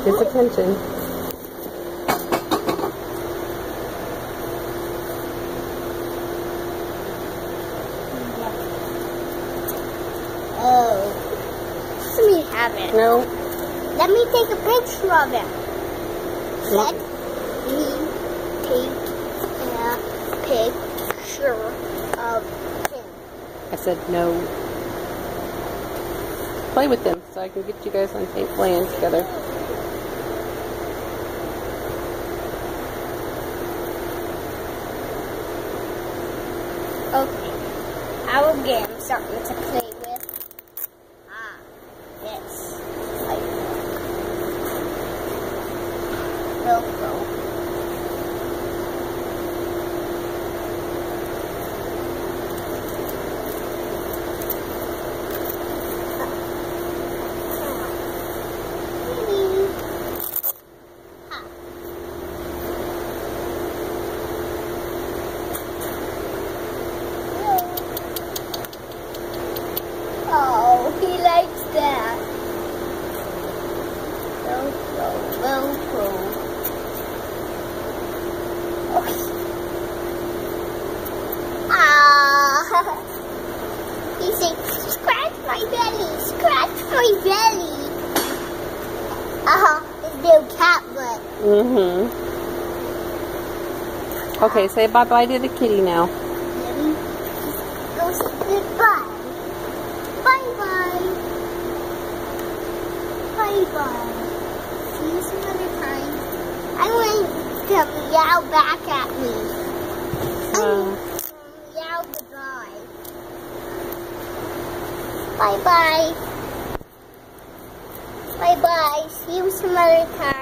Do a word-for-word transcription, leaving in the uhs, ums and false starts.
his attention. Oh. Let me have it. No. Let me take a picture of it. Let me take a picture of him. I said no. Play with them so I can get you guys on tape playing together. Okay. I will get him something to play with. Ah, yes. Like Velcro. Oh, he likes that. Velcro, Velcro. Okay. Ah. He said, scratch my belly, scratch my belly. Uh-huh, his little cat butt. Mm-hmm. Okay, say bye-bye to the kitty now. Ready? Go say goodbye. Bye-bye. Bye-bye. See you some other time. I want to meow back at me. Uh, Meow goodbye. Bye-bye. Bye-bye. See you some other time.